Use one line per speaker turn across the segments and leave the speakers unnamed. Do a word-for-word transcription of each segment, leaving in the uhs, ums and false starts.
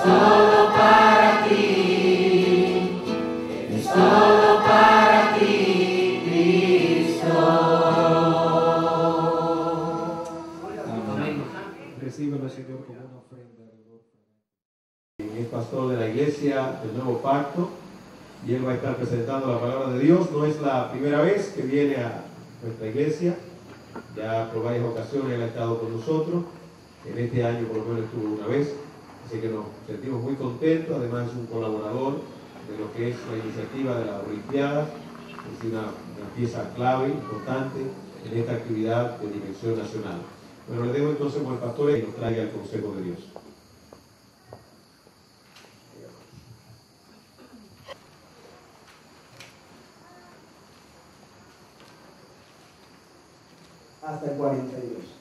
todo para ti, es todo para ti, Cristo.
Amén. Recíbelo, Señor, como una ofrenda de dolor. Es pastor de la iglesia del Nuevo Pacto y él va a estar presentando la palabra de Dios. No es la primera vez que viene a nuestra iglesia, ya por varias ocasiones él ha estado con nosotros. En este año por lo menos estuvo una vez, así que nos sentimos muy contentos. Además es un colaborador de lo que es la iniciativa de la Olimpiada, es una, una pieza clave, importante en esta actividad de dimensión nacional. Bueno, le dejo entonces con el pastor que nos traiga el consejo de Dios.
Hasta el cuarenta y dos.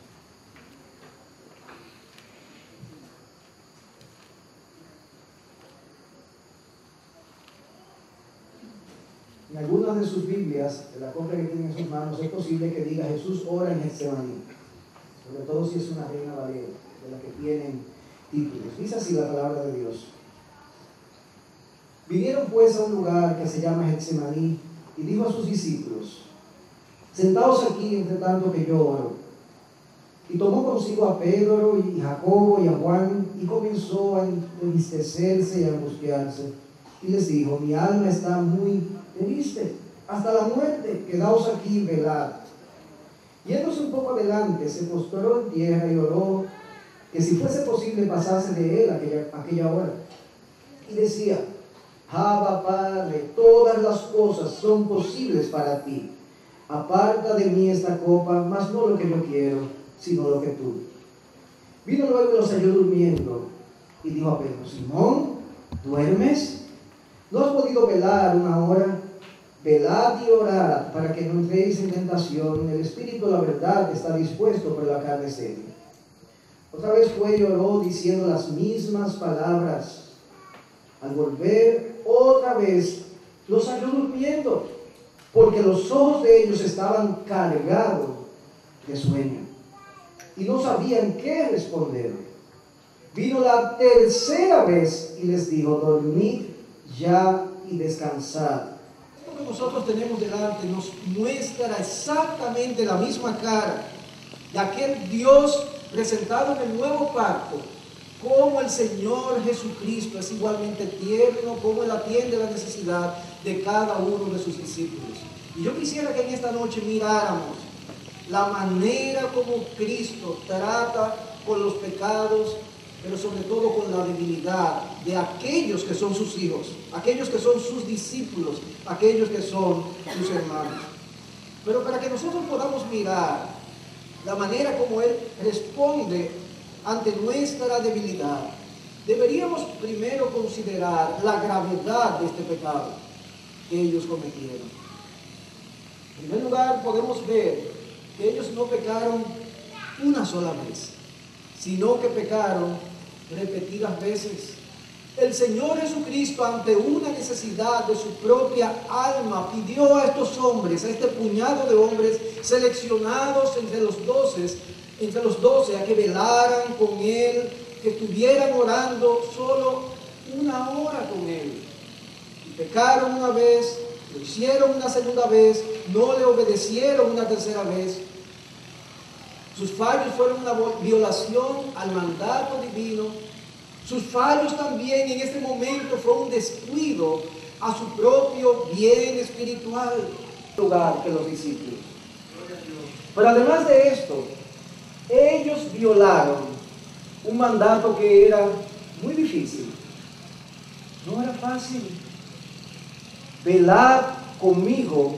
En algunas de sus Biblias, en la copia que tiene en sus manos, es posible que diga Jesús ora en Getsemaní, sobre todo si es una Reina Valera, de las que tienen títulos. Dice así la palabra de Dios. Vinieron pues a un lugar que se llama Getsemaní y dijo a sus discípulos: sentaos aquí entre tanto que yo oro. Y tomó consigo a Pedro y Jacobo y a Juan y comenzó a entristecerse y a angustiarse. Y les dijo: mi alma está muy triste, hasta la muerte, quedaos aquí y velad. Yéndose un poco adelante, se postró en tierra y oró que si fuese posible pasase de él aquella, aquella hora. Y decía: Abba, Padre, todas las cosas son posibles para ti. Aparta de mí esta copa, mas no lo que yo quiero, sino lo que tú. Vino luego y los halló durmiendo, y dijo a Pedro: Simón, ¿duermes? ¿No has podido velar una hora? Velad y orad para que no entréis en tentación. El espíritu, la verdad, está dispuesto, pero la carne es débil. Otra vez fue y oró diciendo las mismas palabras. Al volver otra vez, los halló durmiendo, porque los ojos de ellos estaban cargados de sueño y no sabían qué responder. Vino la tercera vez y les dijo: dormid ya y descansad. Lo que nosotros tenemos delante nos muestra exactamente la misma cara de aquel Dios presentado en el nuevo pacto, como el Señor Jesucristo es igualmente tierno, como Él atiende la necesidad de cada uno de sus discípulos. Y yo quisiera que en esta noche miráramos la manera como Cristo trata con los pecados, pero sobre todo con la debilidad de aquellos que son sus hijos, aquellos que son sus discípulos, aquellos que son sus hermanos. Pero para que nosotros podamos mirar la manera como Él responde ante nuestra debilidad, deberíamos primero considerar la gravedad de este pecado que ellos cometieron. En primer lugar, podemos ver que ellos no pecaron una sola vez, sino que pecaron repetidas veces. El Señor Jesucristo, ante una necesidad de su propia alma, pidió a estos hombres, a este puñado de hombres seleccionados entre los doce, entre los doce, a que velaran con Él, que estuvieran orando solo una hora con Él. Y pecaron una vez, lo hicieron una segunda vez, no le obedecieron una tercera vez. Sus fallos fueron una violación al mandato divino. Sus fallos también en este momento fue un descuido a su propio bien espiritual, lugar que los discípulos. Pero además de esto, ellos violaron un mandato que era muy difícil. No era fácil. Velad conmigo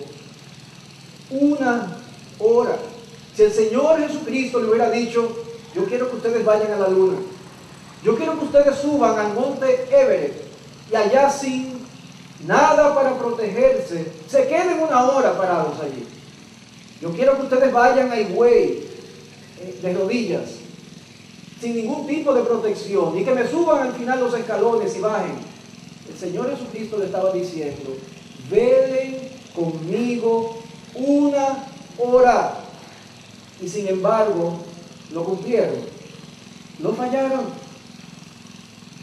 una hora. Si el Señor Jesucristo le hubiera dicho: yo quiero que ustedes vayan a la luna, yo quiero que ustedes suban al monte Everest y allá sin nada para protegerse, se queden una hora parados allí. Yo quiero que ustedes vayan a Higüey eh, de rodillas, sin ningún tipo de protección, y que me suban al final los escalones y bajen. El Señor Jesucristo le estaba diciendo: velen conmigo una hora. Y sin embargo, lo cumplieron, lo fallaron.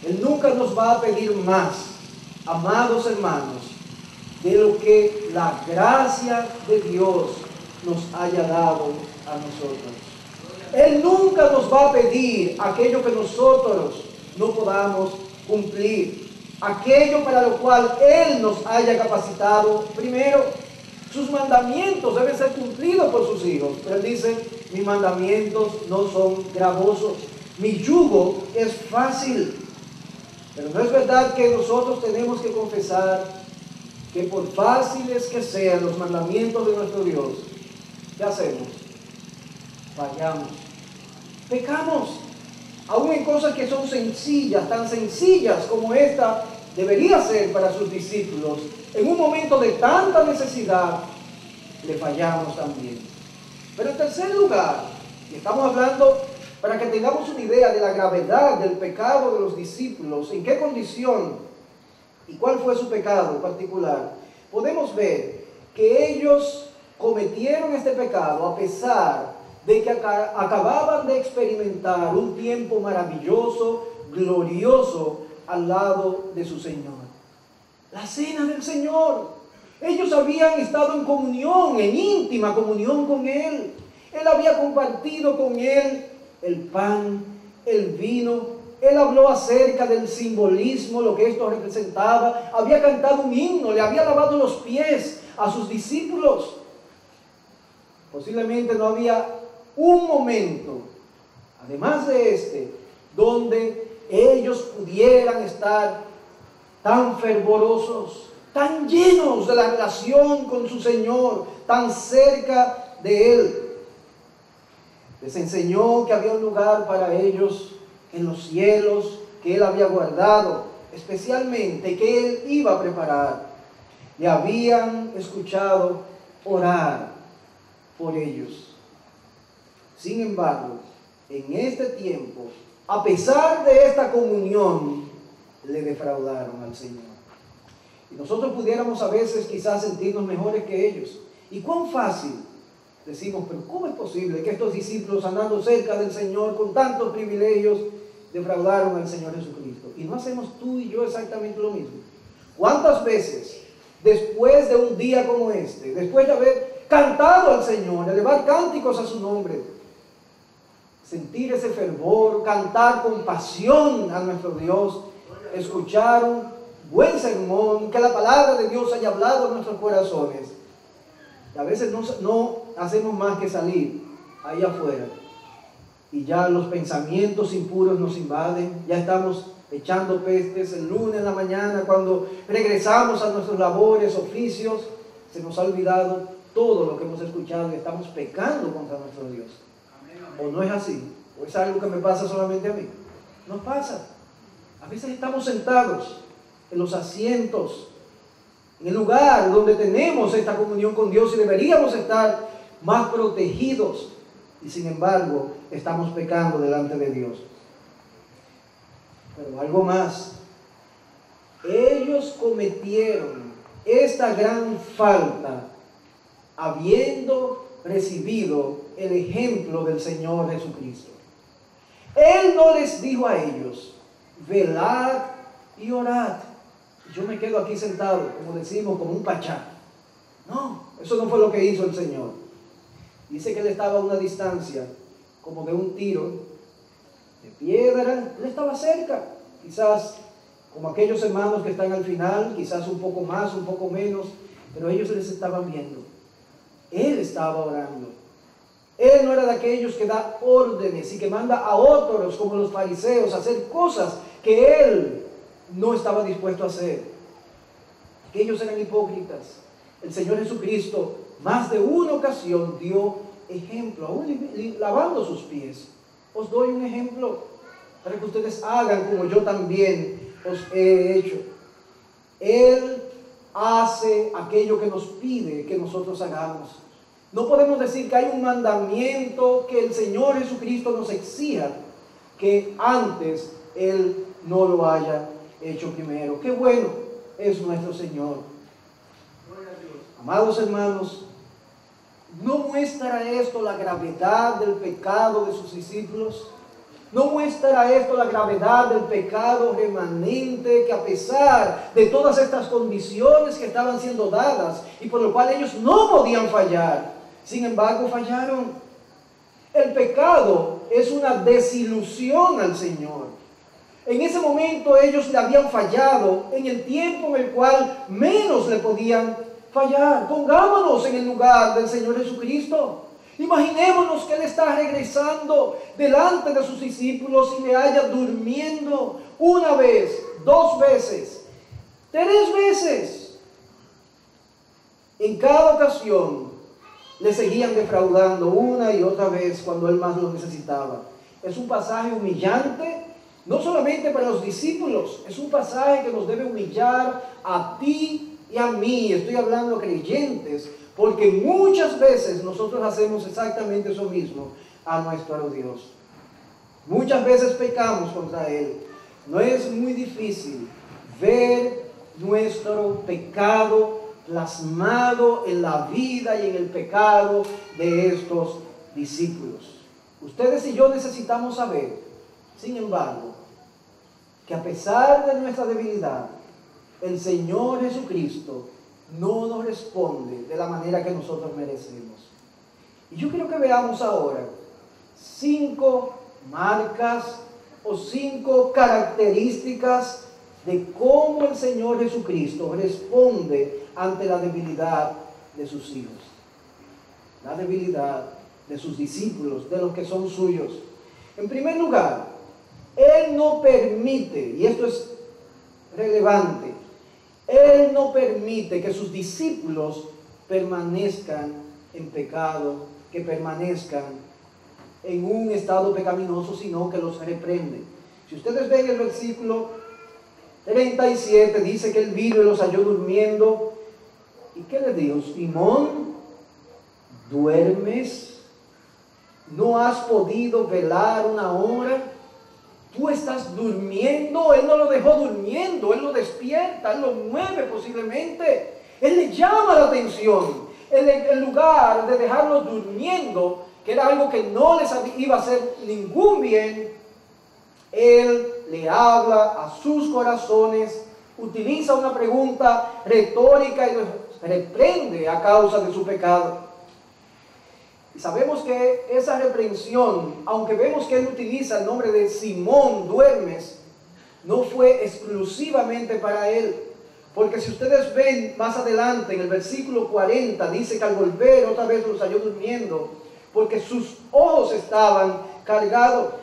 Él nunca nos va a pedir más, amados hermanos, de lo que la gracia de Dios nos haya dado a nosotros. Él nunca nos va a pedir aquello que nosotros no podamos cumplir, aquello para lo cual Él nos haya capacitado. Primero, sus mandamientos deben ser cumplidos por sus hijos. Pero Él dice, mis mandamientos no son gravosos, mi yugo es fácil. Pero no es verdad que nosotros tenemos que confesar que por fáciles que sean los mandamientos de nuestro Dios, ¿qué hacemos? Fallamos, pecamos, aún en cosas que son sencillas, tan sencillas como esta debería ser para sus discípulos. En un momento de tanta necesidad, le fallamos también. Pero en tercer lugar, y estamos hablando para que tengamos una idea de la gravedad del pecado de los discípulos, en qué condición y cuál fue su pecado en particular, podemos ver que ellos cometieron este pecado a pesar de que acababan de experimentar un tiempo maravilloso, glorioso, al lado de su Señor. La cena del Señor. Ellos habían estado en comunión, en íntima comunión con Él. Él había compartido con Él el pan, el vino. Él habló acerca del simbolismo, lo que esto representaba. Había cantado un himno, le había lavado los pies a sus discípulos. Posiblemente no había un momento, además de este, donde ellos pudieran estar tan fervorosos, tan llenos de la relación con su Señor, tan cerca de Él. Les enseñó que había un lugar para ellos en los cielos que Él había guardado, especialmente que Él iba a preparar. Le habían escuchado orar por ellos. Sin embargo, en este tiempo, a pesar de esta comunión, le defraudaron al Señor. Y nosotros pudiéramos a veces quizás sentirnos mejores que ellos. Y cuán fácil decimos, pero ¿cómo es posible que estos discípulos, andando cerca del Señor con tantos privilegios, defraudaron al Señor Jesucristo? Y no hacemos tú y yo exactamente lo mismo. ¿Cuántas veces, después de un día como este, después de haber cantado al Señor, elevar cánticos a su nombre, sentir ese fervor, cantar con pasión a nuestro Dios, escuchar un buen sermón, que la palabra de Dios haya hablado en nuestros corazones, y a veces no, no hacemos más que salir ahí afuera y ya los pensamientos impuros nos invaden, ya estamos echando pestes el lunes en la mañana, cuando regresamos a nuestros labores, oficios, se nos ha olvidado todo lo que hemos escuchado y estamos pecando contra nuestro Dios. ¿O no es así? ¿O es algo que me pasa solamente a mí? Nos pasa. A veces estamos sentados en los asientos, en el lugar donde tenemos esta comunión con Dios y deberíamos estar más protegidos, y sin embargo estamos pecando delante de Dios. Pero algo más, ellos cometieron esta gran falta habiendo recibido el ejemplo del Señor Jesucristo. Él no les dijo a ellos, velad y orad. Yo me quedo aquí sentado, como decimos, como un pachá. No, eso no fue lo que hizo el Señor. Dice que Él estaba a una distancia, como de un tiro de piedra. Él estaba cerca, quizás como aquellos hermanos que están al final, quizás un poco más, un poco menos, pero ellos les estaban viendo. Él estaba orando. Él no era de aquellos que da órdenes y que manda a otros, como los fariseos, a hacer cosas que Él no estaba dispuesto a hacer. Aquellos eran hipócritas. El Señor Jesucristo, más de una ocasión, dio ejemplo, aún lavando sus pies. Os doy un ejemplo para que ustedes hagan como yo también os he hecho. Él hace aquello que nos pide que nosotros hagamos. No podemos decir que hay un mandamiento que el Señor Jesucristo nos exija que antes Él no lo haya hecho primero. Qué bueno es nuestro Señor. Amados hermanos, ¿no muestra esto la gravedad del pecado de sus discípulos? ¿No muestra esto la gravedad del pecado remanente que, a pesar de todas estas condiciones que estaban siendo dadas y por lo cual ellos no podían fallar, sin embargo fallaron? El pecado es una desilusión al Señor. En ese momento ellos le habían fallado en el tiempo en el cual menos le podían fallar. Pongámonos en el lugar del Señor Jesucristo. Imaginémonos que Él está regresando delante de sus discípulos y le haya durmiendo una vez, dos veces, tres veces. En cada ocasión le seguían defraudando una y otra vez cuando Él más lo necesitaba. Es un pasaje humillante, no solamente para los discípulos, es un pasaje que nos debe humillar a ti y a mí. Estoy hablando a creyentes, porque muchas veces nosotros hacemos exactamente eso mismo a nuestro Dios. Muchas veces pecamos contra Él. No es muy difícil ver nuestro pecado plasmado en la vida y en el pecado de estos discípulos. Ustedes y yo necesitamos saber, sin embargo, que a pesar de nuestra debilidad, el Señor Jesucristo no nos responde de la manera que nosotros merecemos. Y yo quiero que veamos ahora cinco marcas o cinco características de cómo el Señor Jesucristo responde ante la debilidad de sus hijos, la debilidad de sus discípulos, de los que son suyos. En primer lugar, Él no permite, y esto es relevante, Él no permite que sus discípulos permanezcan en pecado, que permanezcan en un estado pecaminoso, sino que los reprende. Si ustedes ven el versículo treinta y siete, dice que Él vino y los halló durmiendo. ¿Y qué le dijo? Simón, ¿duermes? ¿No has podido velar una hora? Tú estás durmiendo. Él no lo dejó durmiendo, Él lo despierta, Él lo mueve posiblemente. Él le llama la atención. En el lugar de dejarlos durmiendo, que era algo que no les iba a hacer ningún bien, Él le habla a sus corazones, utiliza una pregunta retórica y los reprende a causa de su pecado. Y sabemos que esa reprensión, aunque vemos que Él utiliza el nombre de Simón, duermes, no fue exclusivamente para Él. Porque si ustedes ven más adelante en el versículo cuarenta, dice que al volver otra vez los halló durmiendo, porque sus ojos estaban cargados.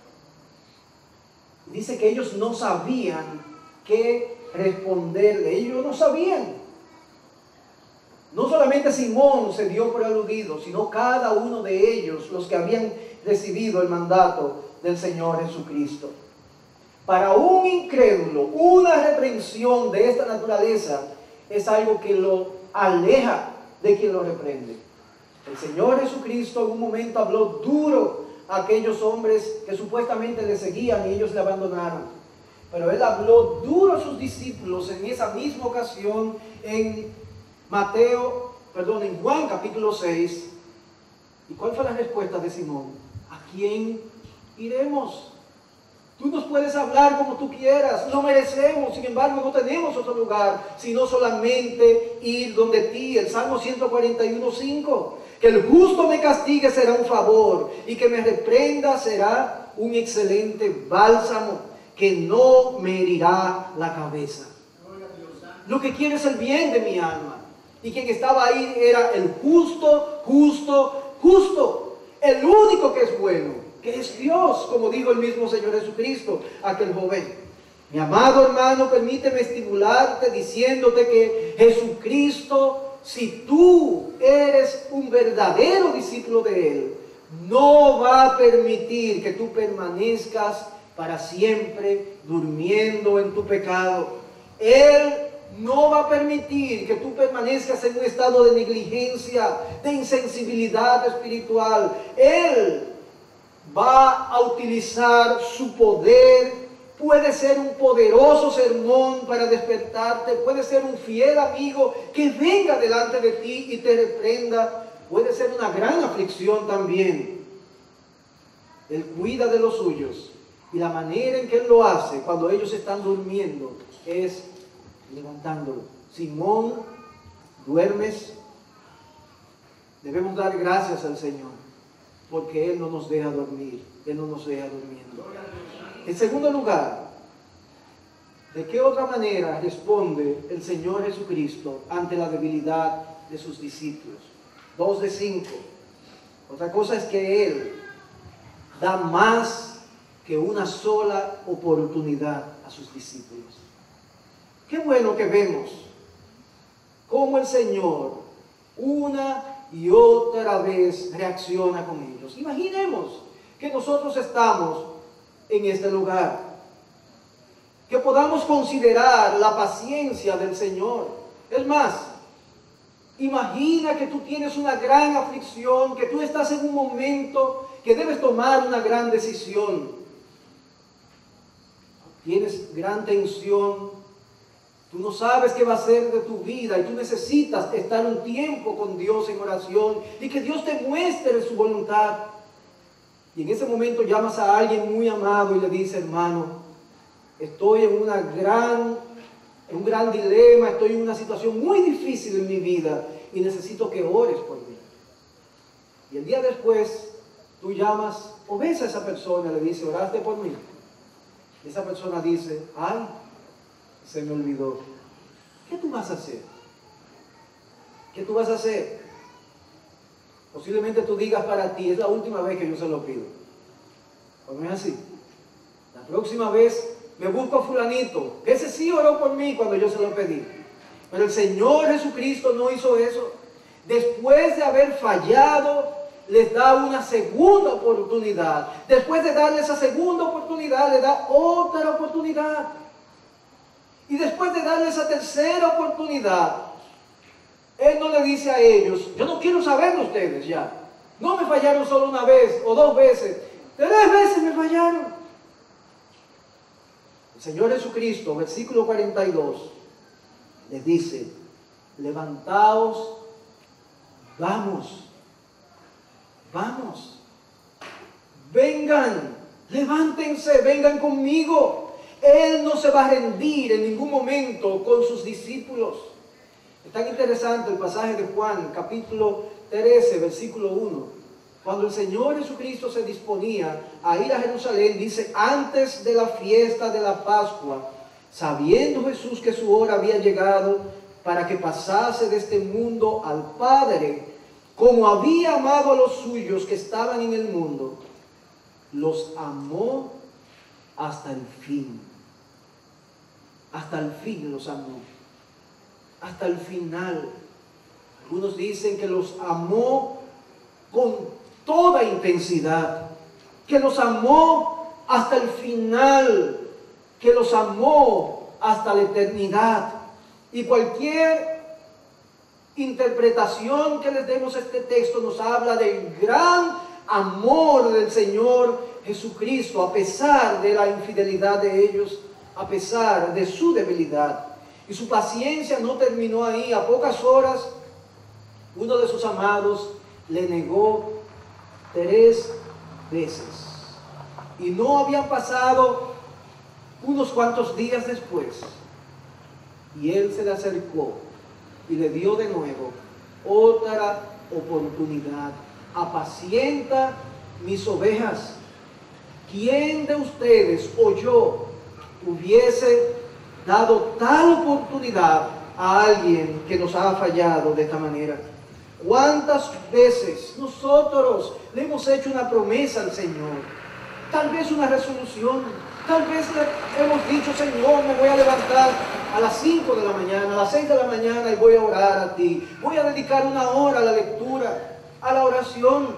Dice que ellos no sabían qué responderle, ellos no sabían. No solamente Simón se dio por aludido, sino cada uno de ellos, los que habían recibido el mandato del Señor Jesucristo. Para un incrédulo, una reprensión de esta naturaleza es algo que lo aleja de quien lo reprende. El Señor Jesucristo en un momento habló duro a aquellos hombres que supuestamente le seguían y ellos le abandonaron. Pero Él habló duro a sus discípulos en esa misma ocasión en Mateo, perdón, en Juan capítulo seis. ¿Y cuál fue la respuesta de Simón? ¿A quién iremos? Tú nos puedes hablar como tú quieras, lo merecemos, sin embargo no tenemos otro lugar, sino solamente ir donde ti. El Salmo ciento cuarenta y uno, cinco. Que el justo me castigue será un favor, y que me reprenda será un excelente bálsamo, que no me herirá la cabeza. Lo que quiere es el bien de mi alma. Y quien estaba ahí era el justo, justo, justo. El único que es bueno, que es Dios, como dijo el mismo Señor Jesucristo a aquel joven. Mi amado hermano, permíteme estimularte diciéndote que Jesucristo, si tú eres un verdadero discípulo de Él, no va a permitir que tú permanezcas para siempre durmiendo en tu pecado. Él no va a permitir que tú permanezcas en un estado de negligencia, de insensibilidad espiritual. Él va a utilizar su poder. Puede ser un poderoso sermón para despertarte, puede ser un fiel amigo que venga delante de ti y te reprenda, puede ser una gran aflicción también. Él cuida de los suyos. Y la manera en que Él lo hace cuando ellos están durmiendo es levantándolo. Simón, duermes. Debemos dar gracias al Señor porque Él no nos deja dormir. Él no nos deja durmiendo. En segundo lugar, ¿de qué otra manera responde el Señor Jesucristo ante la debilidad de sus discípulos? Dos de cinco. Otra cosa es que Él da más que una sola oportunidad a sus discípulos. Qué bueno que vemos cómo el Señor una y otra vez reacciona con ellos. Imaginemos que nosotros estamos en este lugar, que podamos considerar la paciencia del Señor. Es más, imagina que tú tienes una gran aflicción, que tú estás en un momento que debes tomar una gran decisión. Tienes gran tensión, tú no sabes qué va a ser de tu vida y tú necesitas estar un tiempo con Dios en oración y que Dios te muestre su voluntad. Y en ese momento llamas a alguien muy amado y le dices: hermano, estoy en, una gran, en un gran dilema, estoy en una situación muy difícil en mi vida y necesito que ores por mí. Y el día después tú llamas o ves a esa persona y le dices: ¿oraste por mí? Y esa persona dice: ay, se me olvidó. ¿Qué tú vas a hacer? ¿Qué tú vas a hacer? Posiblemente tú digas para ti: es la última vez que yo se lo pido. Pues no es así. La próxima vez me busco a fulanito. Ese sí oró por mí cuando yo se lo pedí. Pero el Señor Jesucristo no hizo eso. Después de haber fallado, les da una segunda oportunidad. Después de darle esa segunda oportunidad, les da otra oportunidad. Y después de darle esa tercera oportunidad, Él no le dice a ellos: yo no quiero saber de ustedes ya. No me fallaron solo una vez o dos veces. Tres veces me fallaron. El Señor Jesucristo, versículo cuarenta y dos, les dice: levantaos, vamos. Vamos, vengan, levántense, vengan conmigo. Él no se va a rendir en ningún momento con sus discípulos. Es tan interesante el pasaje de Juan, capítulo trece, versículo uno. Cuando el Señor Jesucristo se disponía a ir a Jerusalén, dice: antes de la fiesta de la Pascua, sabiendo Jesús que su hora había llegado para que pasase de este mundo al Padre, como había amado a los suyos que estaban en el mundo, los amó hasta el fin. Hasta el fin los amó. Hasta el final. Algunos dicen que los amó con toda intensidad, que los amó hasta el final, que los amó hasta la eternidad. Y cualquier interpretación que les demos a este texto nos habla del gran amor del Señor Jesucristo, a pesar de la infidelidad de ellos, a pesar de su debilidad. Y su paciencia no terminó ahí. A pocas horas, uno de sus amados le negó tres veces. Y no habían pasado unos cuantos días después, y él se le acercó y le dio de nuevo otra oportunidad: apacienta mis ovejas. ¿Quién de ustedes o yo hubiese dado tal oportunidad a alguien que nos ha fallado de esta manera? ¿Cuántas veces nosotros le hemos hecho una promesa al Señor? Tal vez una resolución, tal vez le hemos dicho: Señor, me voy a levantar a las cinco de la mañana, a las seis de la mañana y voy a orar a ti. Voy a dedicar una hora a la lectura, a la oración.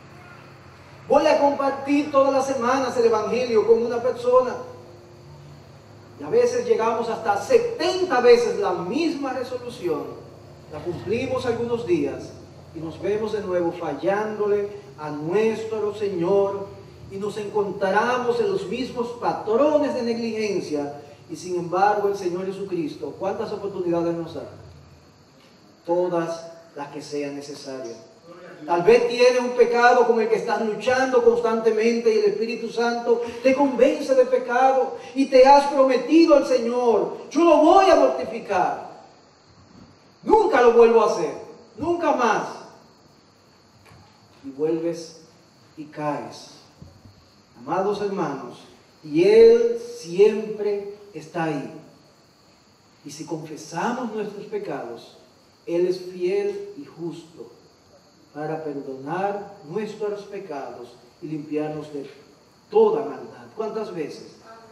Voy a compartir todas las semanas el Evangelio con una persona. Y a veces llegamos hasta setenta veces la misma resolución. La cumplimos algunos días y nos vemos de nuevo fallándole a nuestro Señor y nos encontramos en los mismos patrones de negligencia. Y sin embargo el Señor Jesucristo, ¿cuántas oportunidades nos da? Todas las que sean necesarias. Tal vez tienes un pecado con el que estás luchando constantemente y el Espíritu Santo te convence de pecado y te has prometido al Señor: yo lo voy a mortificar. Nunca lo vuelvo a hacer, nunca más. Y vuelves y caes. Amados hermanos, y Él siempre está ahí. Y si confesamos nuestros pecados, Él es fiel y justo para perdonar nuestros pecados y limpiarnos de toda maldad. ¿Cuántas veces?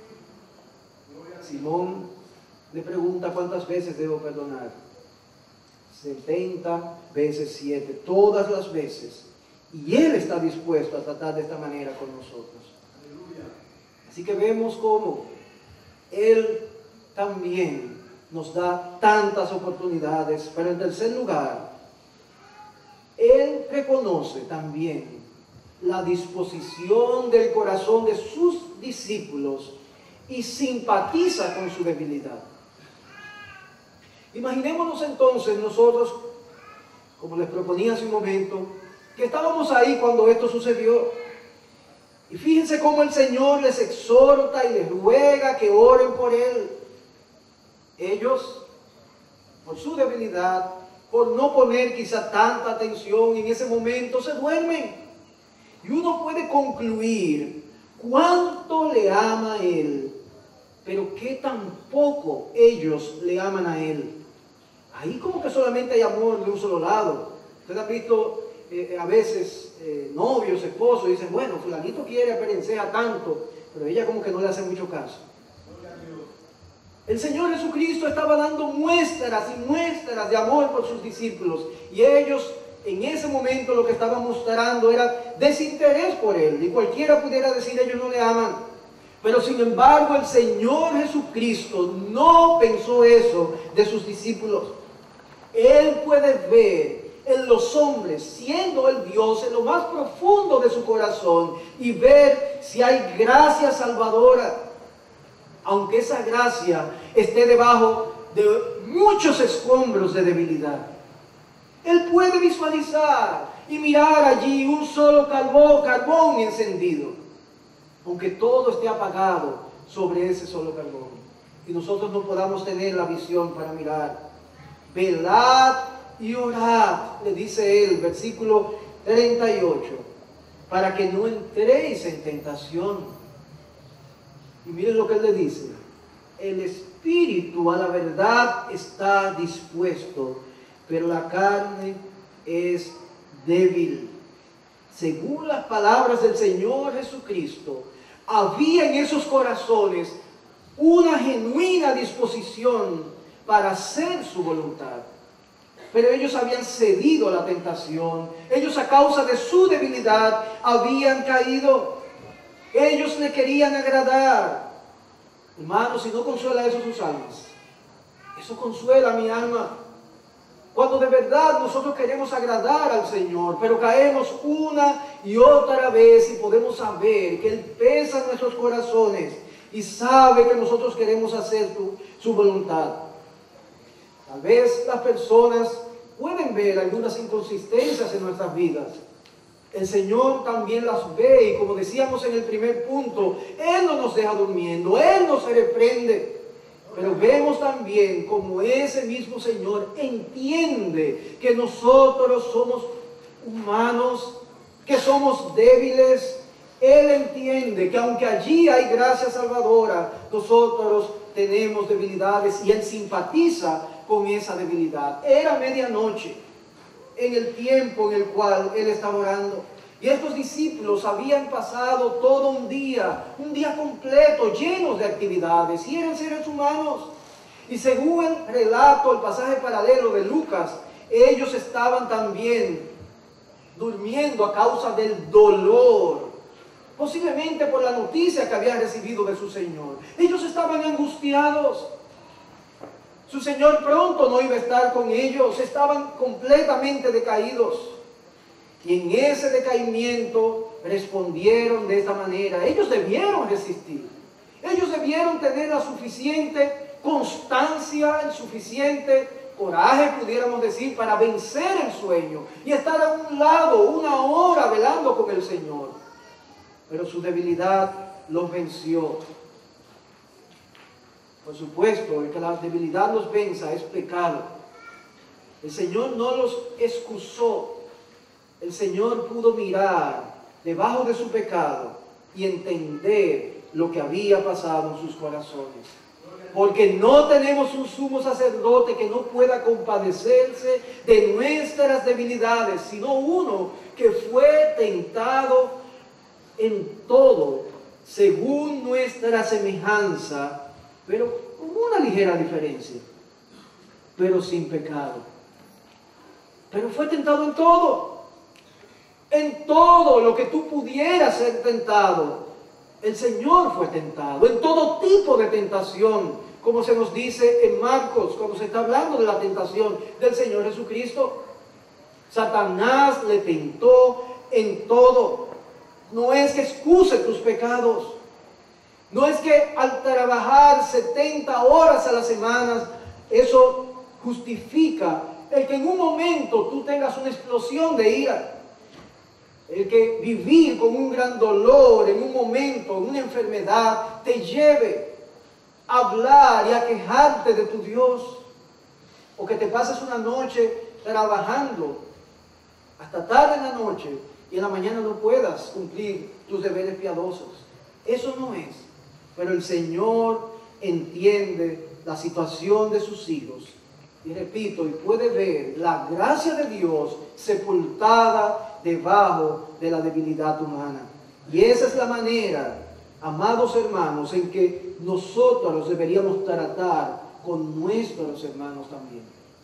Simón le pregunta: ¿cuántas veces debo perdonar? setenta veces siete, todas las veces. Y Él está dispuesto a tratar de esta manera con nosotros. Así que vemos cómo Él también nos da tantas oportunidades. Pero en tercer lugar, Él reconoce también la disposición del corazón de sus discípulos y simpatiza con su debilidad. Imaginémonos entonces nosotros, como les proponía hace un momento, que estábamos ahí cuando esto sucedió. Y fíjense cómo el Señor les exhorta y les ruega que oren por Él. Ellos, por su debilidad, por no poner quizá tanta atención en ese momento, se duermen. Y uno puede concluir cuánto le ama a Él, pero qué tan poco ellos le aman a Él. Ahí como que solamente hay amor de un solo lado. Ustedes han visto eh, a veces eh, novios, esposos, y dicen: bueno, fulanito quiere a Perencea tanto, pero ella como que no le hace mucho caso. El Señor Jesucristo estaba dando muestras y muestras de amor por sus discípulos, y ellos en ese momento lo que estaban mostrando era desinterés por Él. Y cualquiera pudiera decir: ellos no le aman. Pero sin embargo el Señor Jesucristo no pensó eso de sus discípulos. Él puede ver en los hombres, siendo el Dios, en lo más profundo de su corazón, y ver si hay gracia salvadora, aunque esa gracia esté debajo de muchos escombros de debilidad. Él puede visualizar y mirar allí un solo carbón, carbón encendido, aunque todo esté apagado sobre ese solo carbón, y nosotros no podamos tener la visión para mirar. Velad y orad, le dice él, versículo treinta y ocho, para que no entréis en tentación. Y miren lo que él le dice: el espíritu a la verdad está dispuesto, pero la carne es débil. Según las palabras del Señor Jesucristo, había en esos corazones una genuina disposición para hacer su voluntad. Pero ellos habían cedido a la tentación. Ellos, a causa de su debilidad, habían caído. Ellos le querían agradar. Hermanos, si no consuela eso sus almas, eso consuela mi alma. Cuando de verdad nosotros queremos agradar al Señor, pero caemos una y otra vez, y podemos saber que Él pesa en nuestros corazones y sabe que nosotros queremos hacer su, su voluntad. Tal vez las personas pueden ver algunas inconsistencias en nuestras vidas. El Señor también las ve, y como decíamos en el primer punto, Él no nos deja durmiendo, Él nos reprende. Pero vemos también como ese mismo Señor entiende que nosotros somos humanos, que somos débiles. Él entiende que aunque allí hay gracia salvadora, nosotros tenemos debilidades, y Él simpatiza con esa debilidad. Era medianoche en el tiempo en el cual Él estaba orando. Y estos discípulos habían pasado todo un día, un día completo, llenos de actividades, y eran seres humanos. Y según el relato, el pasaje paralelo de Lucas, ellos estaban también durmiendo a causa del dolor, posiblemente por la noticia que habían recibido de su Señor. Ellos estaban angustiados. Su Señor pronto no iba a estar con ellos, estaban completamente decaídos. Y en ese decaimiento respondieron de esta manera. Ellos debieron resistir. Ellos debieron tener la suficiente constancia, el suficiente coraje, pudiéramos decir, para vencer el sueño y estar a un lado una hora velando con el Señor. Pero su debilidad los venció. Por supuesto, el que la debilidad los venza es pecado. El Señor no los excusó. El Señor pudo mirar debajo de su pecado y entender lo que había pasado en sus corazones. Porque no tenemos un sumo sacerdote que no pueda compadecerse de nuestras debilidades, sino uno que fue tentado en todo, según nuestra semejanza, pero con una ligera diferencia, pero sin pecado. Pero fue tentado en todo, en todo lo que tú pudieras ser tentado. El Señor fue tentado en todo tipo de tentación, como se nos dice en Marcos, cuando se está hablando de la tentación del Señor Jesucristo. Satanás le tentó en todo. No es que excuse tus pecados. No es que al trabajar setenta horas a la semana, eso justifica el que en un momento tú tengas una explosión de ira. El que vivir con un gran dolor en un momento, en una enfermedad, te lleve a hablar y a quejarte de tu Dios. O que te pases una noche trabajando hasta tarde en la noche y en la mañana no puedas cumplir tus deberes piadosos. Eso no es. Pero el Señor entiende la situación de sus hijos. Y repito, y puede ver la gracia de Dios sepultada debajo de la debilidad humana. Y esa es la manera, amados hermanos, en que nosotros deberíamos tratar con nuestros hermanos también.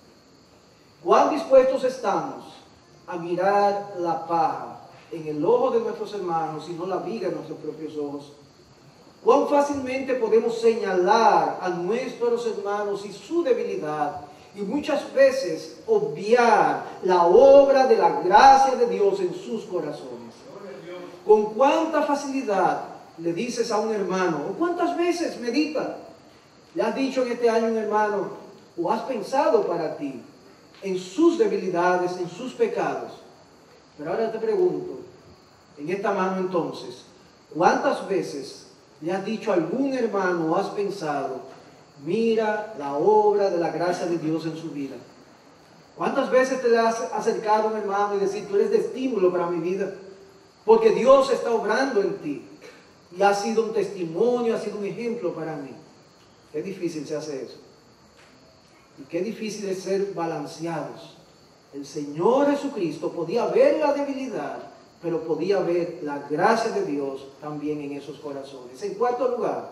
¿Cuán dispuestos estamos a mirar la paja en el ojo de nuestros hermanos y no la viga en nuestros propios ojos? ¿Cuán fácilmente podemos señalar a nuestros hermanos y su debilidad y muchas veces obviar la obra de la gracia de Dios en sus corazones? ¿Con cuánta facilidad le dices a un hermano, o cuántas veces medita, le has dicho en este año a un hermano, o has pensado para ti en sus debilidades, en sus pecados? Pero ahora te pregunto, en esta mano entonces, ¿cuántas veces le has dicho a algún hermano o has pensado, mira la obra de la gracia de Dios en su vida? ¿Cuántas veces te le has acercado a un hermano y decir, tú eres de estímulo para mi vida? Porque Dios está obrando en ti. Y ha sido un testimonio, ha sido un ejemplo para mí. Qué difícil se hace eso. Y qué difícil es ser balanceados. El Señor Jesucristo podía ver la debilidad, pero podía ver la gracia de Dios también en esos corazones. En cuarto lugar,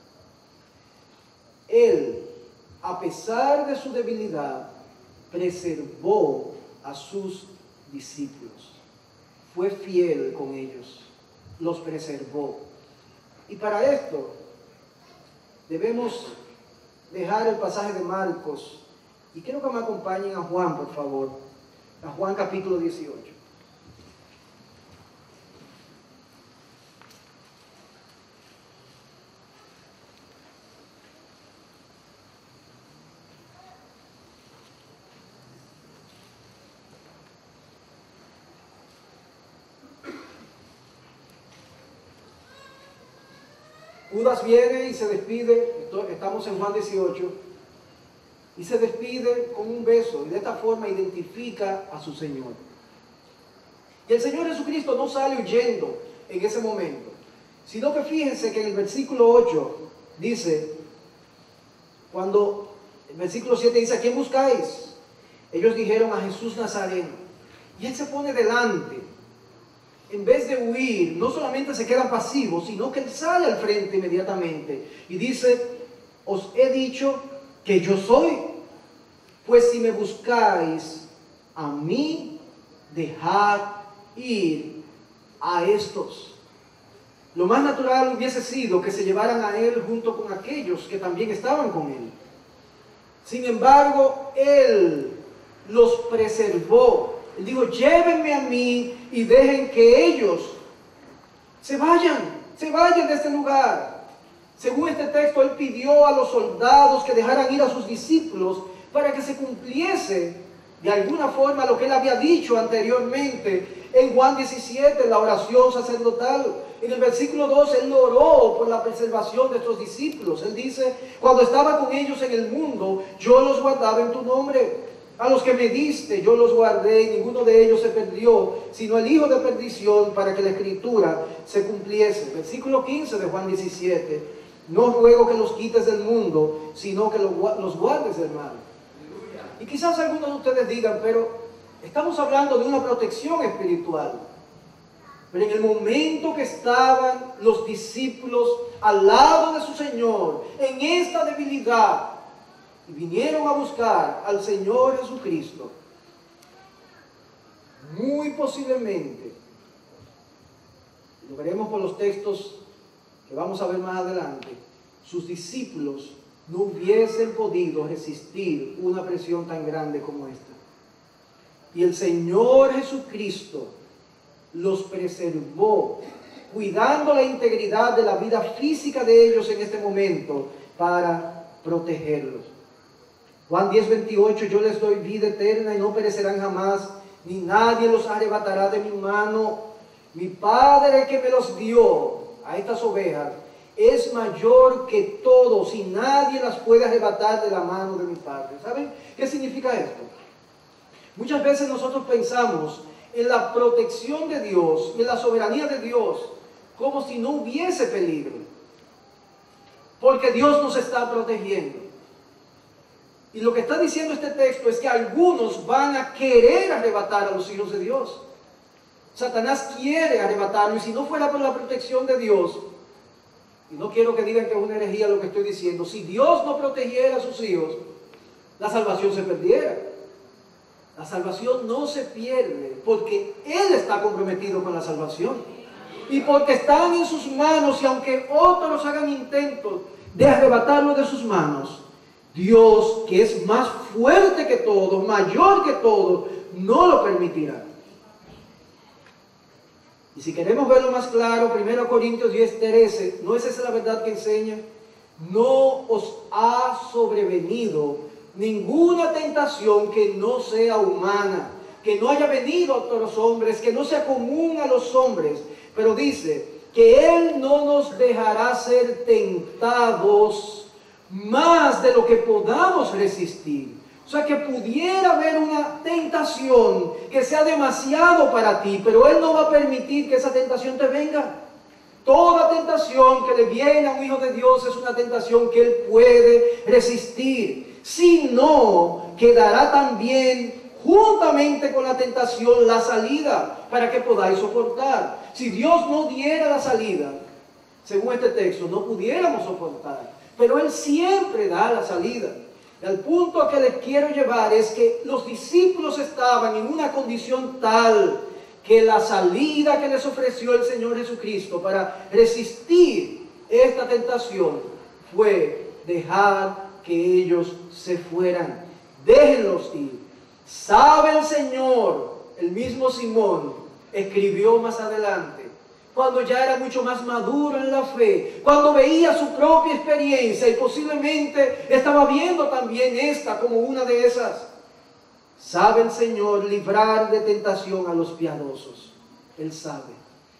Él, a pesar de su debilidad, preservó a sus discípulos. Fue fiel con ellos, los preservó. Y para esto debemos dejar el pasaje de Marcos. Y quiero que me acompañen a Juan, por favor. A Juan capítulo dieciocho. Judas viene y se despide, estamos en Juan dieciocho, y se despide con un beso, y de esta forma identifica a su Señor. Y el Señor Jesucristo no sale huyendo en ese momento, sino que fíjense que en el versículo ocho dice, cuando el versículo siete dice, ¿a quién buscáis? Ellos dijeron a Jesús Nazareno, y Él se pone delante. En vez de huir, no solamente se quedan pasivos, sino que Él sale al frente inmediatamente y dice, os he dicho que yo soy, pues si me buscáis a mí, dejad ir a estos. Lo más natural hubiese sido que se llevaran a Él junto con aquellos que también estaban con Él. Sin embargo, Él los preservó. Él dijo, llévenme a mí y dejen que ellos se vayan, se vayan de este lugar. Según este texto, Él pidió a los soldados que dejaran ir a sus discípulos para que se cumpliese de alguna forma lo que él había dicho anteriormente en Juan diecisiete, la oración sacerdotal. En el versículo dos, él oró por la preservación de estos discípulos. Él dice, cuando estaba con ellos en el mundo, yo los guardaba en tu nombre. A los que me diste, yo los guardé, y ninguno de ellos se perdió, sino el hijo de perdición, para que la escritura se cumpliese. Versículo quince de Juan diecisiete, no ruego que los quites del mundo, sino que los guardes del mal. Y quizás algunos de ustedes digan, pero estamos hablando de una protección espiritual. Pero en el momento que estaban los discípulos al lado de su Señor, en esta debilidad, y vinieron a buscar al Señor Jesucristo, muy posiblemente, lo veremos por los textos que vamos a ver más adelante, sus discípulos no hubiesen podido resistir una presión tan grande como esta. Y el Señor Jesucristo los preservó, cuidando la integridad de la vida física de ellos en este momento, para protegerlos. Juan diez, veintiocho, yo les doy vida eterna y no perecerán jamás, ni nadie los arrebatará de mi mano. Mi Padre que me los dio a estas ovejas es mayor que todos y nadie las puede arrebatar de la mano de mi Padre. ¿Saben qué significa esto? Muchas veces nosotros pensamos en la protección de Dios y en la soberanía de Dios como si no hubiese peligro, porque Dios nos está protegiendo. Y lo que está diciendo este texto es que algunos van a querer arrebatar a los hijos de Dios. Satanás quiere arrebatarlo, y si no fuera por la protección de Dios, y no quiero que digan que es una herejía lo que estoy diciendo, si Dios no protegiera a sus hijos, la salvación se perdiera. La salvación no se pierde porque Él está comprometido con la salvación. Y porque están en sus manos, y aunque otros hagan intentos de arrebatarlo de sus manos, Dios, que es más fuerte que todo, mayor que todo, no lo permitirá. Y si queremos verlo más claro, primero Corintios diez, trece, ¿no es esa la verdad que enseña? No os ha sobrevenido ninguna tentación que no sea humana, que no haya venido a otros hombres, que no sea común a los hombres. Pero dice que Él no nos dejará ser tentados más de lo que podamos resistir. O sea, que pudiera haber una tentación que sea demasiado para ti, pero Él no va a permitir que esa tentación te venga. Toda tentación que le viene a un hijo de Dios es una tentación que Él puede resistir. Si no, quedará también juntamente con la tentación la salida para que podáis soportar. Si Dios no diera la salida, según este texto, no pudiéramos soportar. Pero Él siempre da la salida. El punto que les quiero llevar es que los discípulos estaban en una condición tal que la salida que les ofreció el Señor Jesucristo para resistir esta tentación fue dejar que ellos se fueran. Déjenlos ir. Sabe el Señor, el mismo Simón escribió más adelante, cuando ya era mucho más maduro en la fe, cuando veía su propia experiencia y posiblemente estaba viendo también esta como una de esas. Sabe el Señor librar de tentación a los piadosos. Él sabe.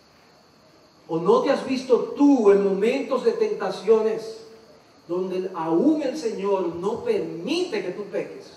¿O no te has visto tú en momentos de tentaciones donde aún el Señor no permite que tú peques?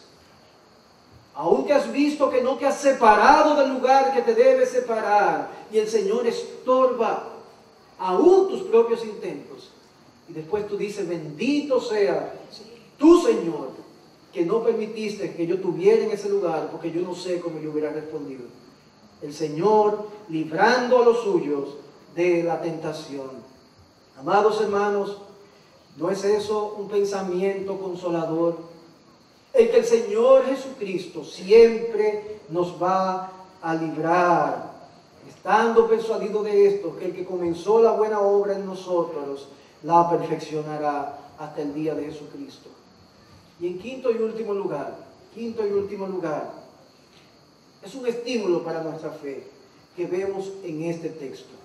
Aún te has visto que no te has separado del lugar que te debe separar y el Señor estorba aún tus propios intentos. Y después tú dices, bendito sea tu Señor, que no permitiste que yo estuviera en ese lugar, porque yo no sé cómo yo hubiera respondido. El Señor librando a los suyos de la tentación. Amados hermanos, ¿no es eso un pensamiento consolador? El que el Señor Jesucristo siempre nos va a librar, estando persuadido de esto, que el que comenzó la buena obra en nosotros, la perfeccionará hasta el día de Jesucristo. Y en quinto y último lugar, quinto y último lugar, es un estímulo para nuestra fe que vemos en este texto.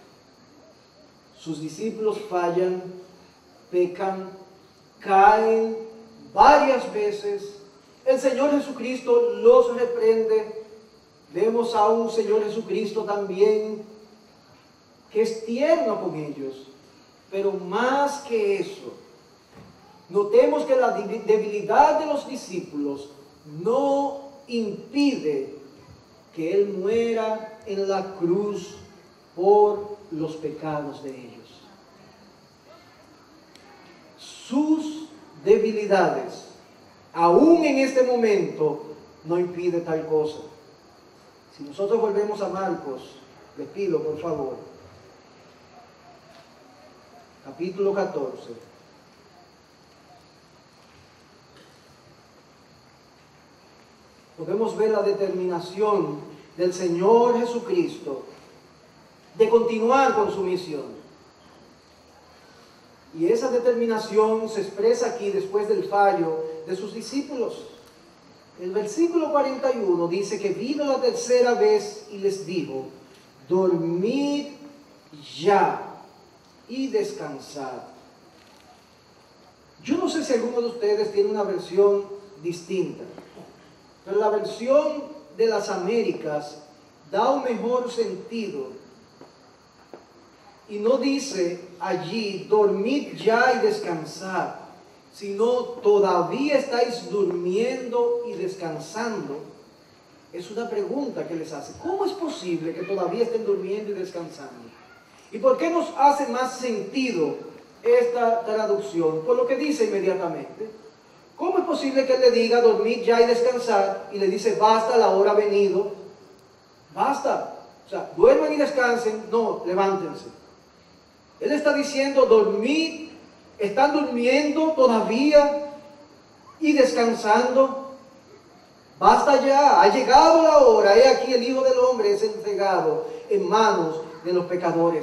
Sus discípulos fallan, pecan, caen varias veces. El Señor Jesucristo los reprende. Vemos a un Señor Jesucristo también que es tierno con ellos. Pero más que eso, notemos que la debilidad de los discípulos no impide que Él muera en la cruz por los pecados de ellos. Sus debilidades, aún en este momento, no impide tal cosa. Si nosotros volvemos a Marcos, les pido por favor, capítulo catorce. Podemos ver la determinación del Señor Jesucristo de continuar con su misión. Y esa determinación se expresa aquí después del fallo de sus discípulos. El versículo cuarenta y uno dice que vino la tercera vez y les dijo: dormid ya y descansad. Yo no sé si alguno de ustedes tiene una versión distinta, pero la versión de las Américas da un mejor sentido y no dice allí dormid ya y descansad, sino todavía estáis durmiendo y descansando. Es una pregunta que les hace: ¿cómo es posible que todavía estén durmiendo y descansando? ¿Y por qué nos hace más sentido esta traducción? Por lo que dice inmediatamente. ¿Cómo es posible que Él le diga dormid ya y descansar y le dice basta, la hora ha venido? Basta. O sea, duerman y descansen. No, levántense. Él está diciendo dormid, están durmiendo todavía y descansando. Basta ya, ha llegado la hora. He aquí el Hijo del Hombre es entregado en manos de los pecadores.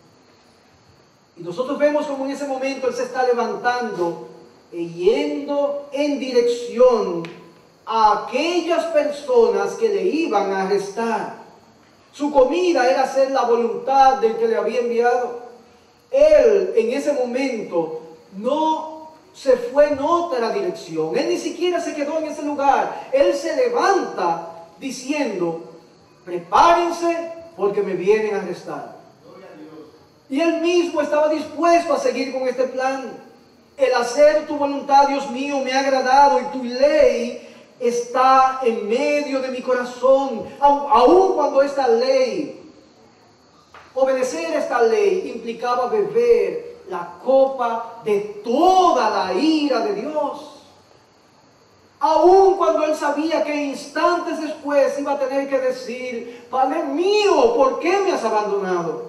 Y nosotros vemos como en ese momento Él se está levantando e yendo en dirección a aquellas personas que le iban a arrestar. Su comida era hacer la voluntad del que le había enviado. Él en ese momento no se fue en otra dirección. Él ni siquiera se quedó en ese lugar. Él se levanta diciendo: prepárense porque me vienen a arrestar. Y él mismo estaba dispuesto a seguir con este plan. El hacer tu voluntad, Dios mío, me ha agradado y tu ley está en medio de mi corazón. Aun cuando esta ley, obedecer esta ley, implicaba beber la copa de toda la ira de Dios. Aun cuando él sabía que instantes después iba a tener que decir: Padre mío, ¿por qué me has abandonado?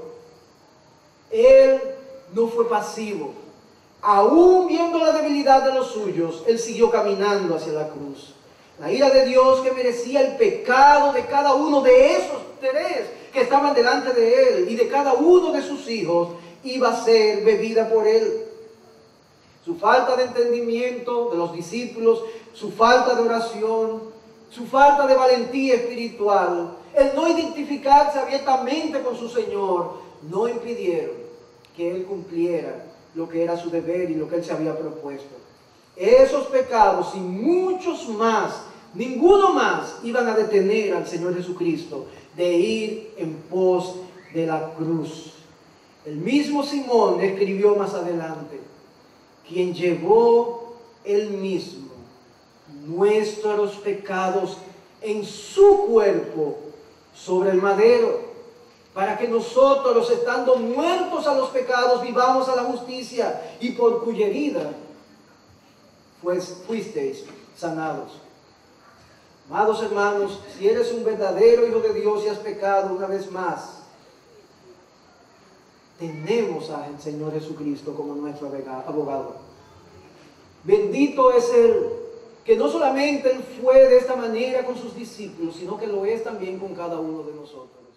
Él no fue pasivo. Aún viendo la debilidad de los suyos, Él siguió caminando hacia la cruz. La ira de Dios que merecía el pecado de cada uno de esos tres que estaban delante de Él y de cada uno de sus hijos iba a ser bebida por Él. Su falta de entendimiento de los discípulos, su falta de oración, su falta de valentía espiritual, el no identificarse abiertamente con su Señor, no impidieron que Él cumpliera lo que era su deber y lo que Él se había propuesto. Esos pecados y muchos más, ninguno más, iban a detener al Señor Jesucristo de ir en pos de la cruz. El mismo Simón escribió más adelante: quien llevó Él mismo nuestros pecados en su cuerpo sobre el madero, para que nosotros, estando muertos a los pecados, vivamos a la justicia, y por cuya herida pues fuisteis sanados. Amados hermanos, si eres un verdadero hijo de Dios y has pecado una vez más, tenemos al Señor Jesucristo como nuestro abogado. Bendito es Él, que no solamente Él fue de esta manera con sus discípulos, sino que lo es también con cada uno de nosotros.